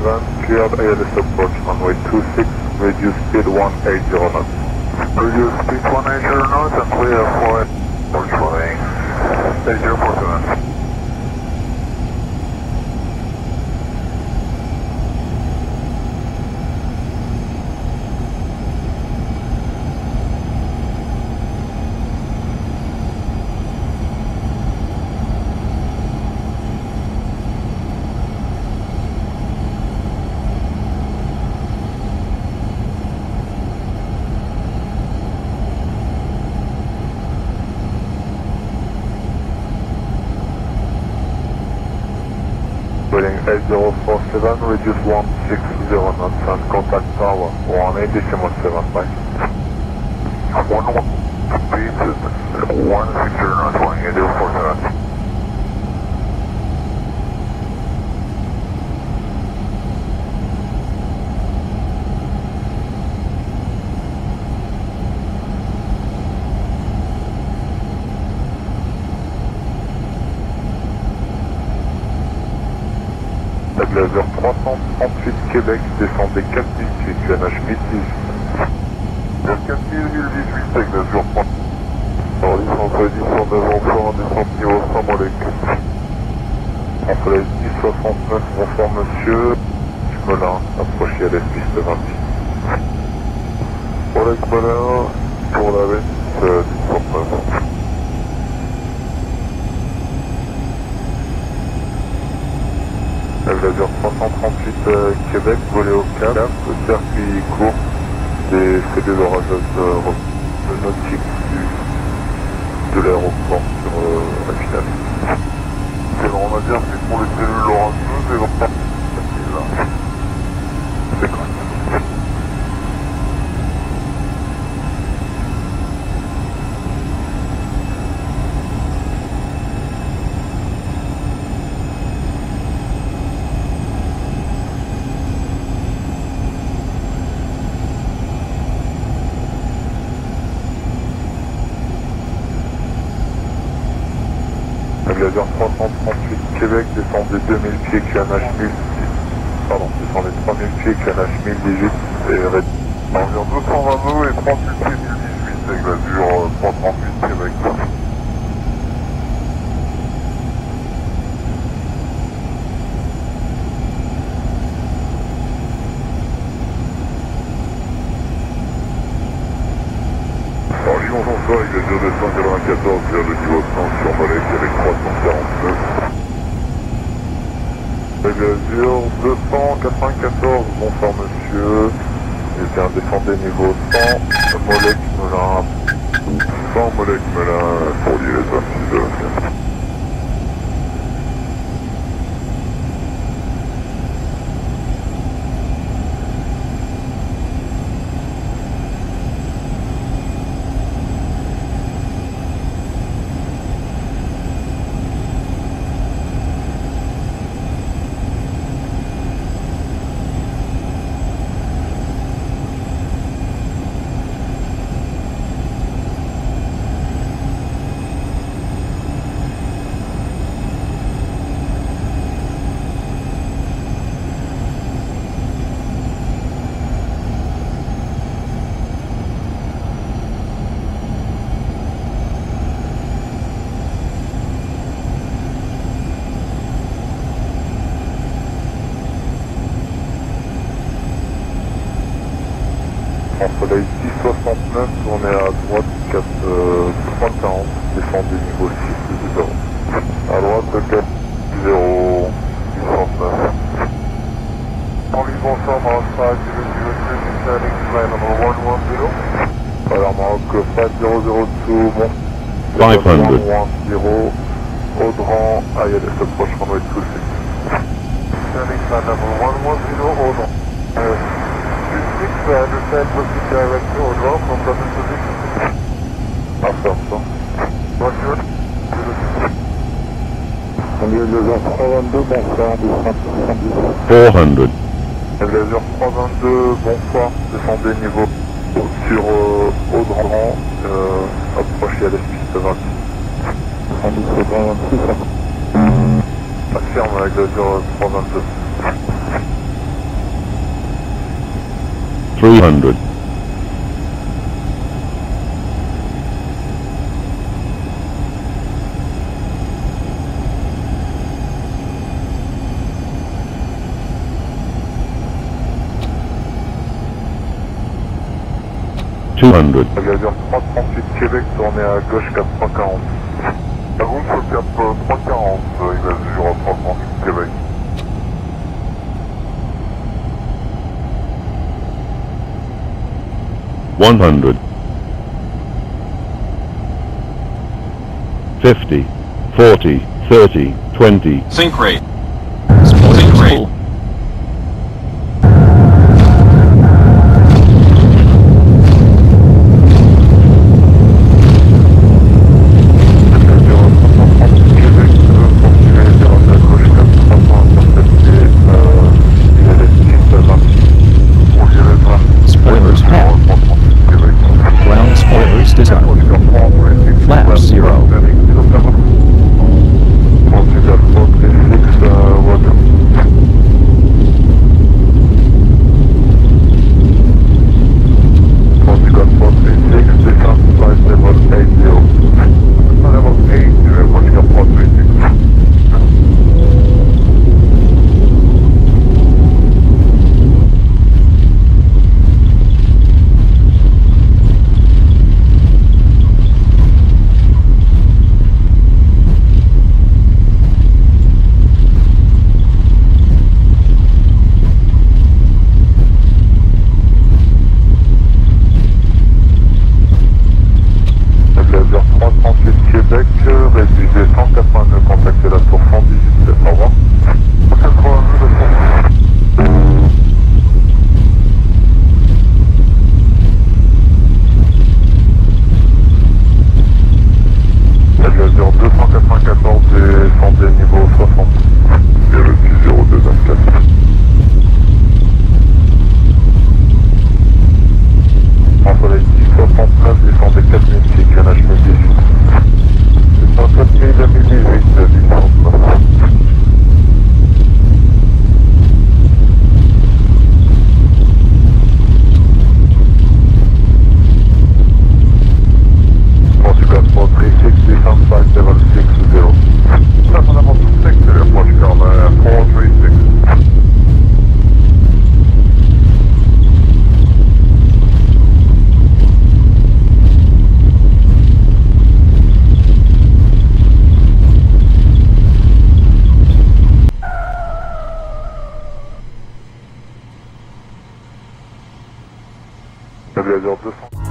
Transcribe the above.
cleared ALS approach, runway 26, reduce speed 180 knots. Reduce speed 180 knots and clear for approach runway 8047. Boeing 8047, reduce 160 knots and contact tower 180.7, bye. 11, speed 160 knots, 18047. Laser 338 Québec, descendez 4000 pieds, QNH 1018. 4000 1018 avec Laser 3. Alors, entre 10 sur 9 enfants, descente niveau 100 molécules. Entre les 1069, bonsoir monsieur. Dumoulin, approchez à l'espiste 26. Oleg Moulin, pour la veste 1069. Laser 338 Québec, volé au cap, circuit court, des cellules orageuses nautiques de l'aéroport sur la finale. C'est bon, on va dire c'est pour les cellules orageuses et l'opération là. C'est correct. Laser 338 Québec, descendez 2000 pieds, QNH 1000, pardon, descendez 3000 pieds, QNH 1018 et environ 222 et 38 pieds 1018 avec Laser 338 Québec. Alors, Lyon François avec Laser 294 vers le niveau 100 sur Molec avec 349. Avec Laser 294, bonsoir monsieur. Et bien descendez niveau 100, Molec Melun. 100 Molec Melun pour liaison 6 de la. En soleil 669, on est à droite 340, descendez niveau 6 0. À droite 4 0 669. On leave bonsoir, Maroc 5002, descending flight number 110. Alors Maroc 5002, bon. 500. 110, Audran, ILS approche runway 26. Descending flight number 110, Audran. 26, I understand, proceed direct to Audran from present position. After, so. Roger. On est Laser 322, bonsoir, descendez 400. Laser 322, bonsoir, descendez niveau sur Audran, approchez à l'espiste 26. Descendez sur 326, affirme avec Laser 322. 300. 200. Aviateur 338 Québec, tournez à gauche 4340. À gauche 4340, il a toujours à 338 Québec. $100. 50. 40. 30. 20. Sync rate. Sync rate. Spoilers half. Ground spoilers designed. Flaps 0. Québec, réduisez 189, contactez la tour 118, au revoir. 82, Aviateur 294 et sondé niveau 60. Et le 60224. Entre les 1069 et sondé 4006, canage 1018. 4000 2018, distance. Portugal 436, descend 560. That's on about 6 there, Portugal 436. Aviateur 200.